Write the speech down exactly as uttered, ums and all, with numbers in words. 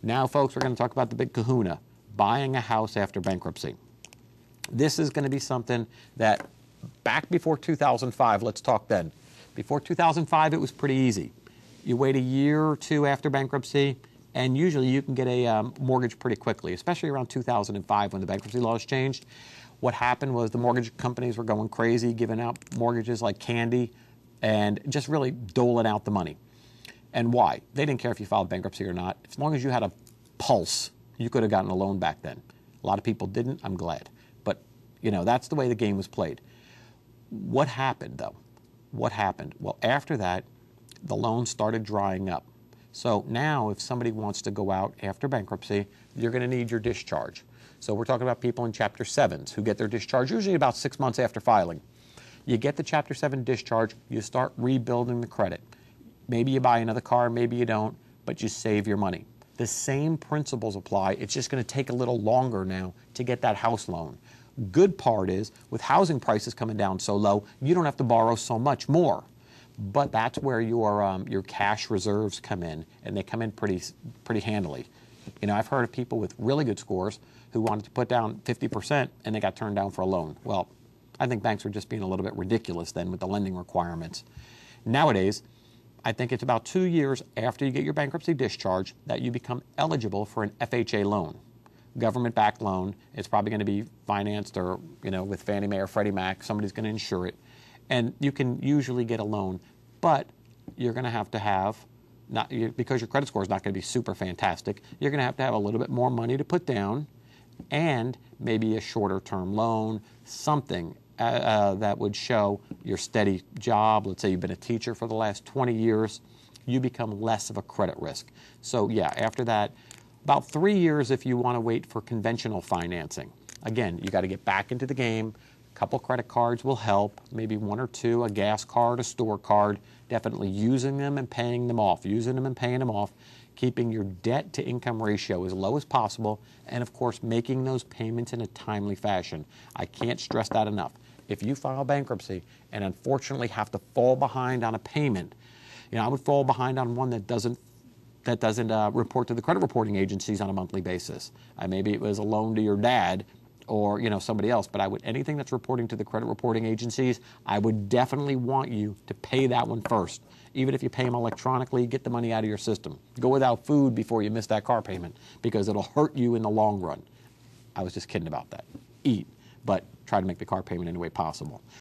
Now, folks, we're going to talk about the big kahuna, buying a house after bankruptcy. This is going to be something that back before two thousand five, let's talk then. Before two thousand five, it was pretty easy. You wait a year or two after bankruptcy, and usually you can get a um, mortgage pretty quickly, especially around two thousand five when the bankruptcy laws changed. What happened was the mortgage companies were going crazy, giving out mortgages like candy and just really doling out the money. And why? They didn't care if you filed bankruptcy or not. As long as you had a pulse, you could have gotten a loan back then. A lot of people didn't. I'm glad. But, you know, that's the way the game was played. What happened, though? What happened? Well, after that, the loans started drying up. So now if somebody wants to go out after bankruptcy, you're going to need your discharge. So we're talking about people in Chapter sevens who get their discharge usually about six months after filing. You get the Chapter seven discharge, you start rebuilding the credit. Maybe you buy another car, maybe you don't, but you save your money. The same principles apply. It's just going to take a little longer now to get that house loan. Good part is, with housing prices coming down so low, you don't have to borrow so much more. But that's where your um, your cash reserves come in, and they come in pretty pretty handily. You know, I've heard of people with really good scores who wanted to put down fifty percent and they got turned down for a loan. Well, I think banks are just being a little bit ridiculous then with the lending requirements. Nowadays, I think it's about two years after you get your bankruptcy discharge that you become eligible for an F H A loan. Government-backed loan. It's probably going to be financed or, you know, with Fannie Mae or Freddie Mac. Somebody's going to insure it. And you can usually get a loan, but you're going to have to have, not because your credit score is not going to be super fantastic, you're going to have to have a little bit more money to put down and maybe a shorter term loan, something uh, uh, that would show your steady job. Let's say you've been a teacher for the last twenty years, you become less of a credit risk. So yeah, after that, about three years if you want to wait for conventional financing. Again, you got to get back into the game. A couple credit cards will help, maybe one or two, a gas card, a store card, definitely using them and paying them off, using them and paying them off, keeping your debt to income ratio as low as possible, and of course making those payments in a timely fashion. I can't stress that enough. If you file bankruptcy and unfortunately have to fall behind on a payment, you know, I would fall behind on one that doesn't that doesn't uh, report to the credit reporting agencies on a monthly basis. Uh, maybe it was a loan to your dad or, you know, somebody else, but I would, anything that's reporting to the credit reporting agencies, I would definitely want you to pay that one first. Even if you pay them electronically, get the money out of your system. Go without food before you miss that car payment because it'll hurt you in the long run. I was just kidding about that. Eat, but try to make the car payment any way possible.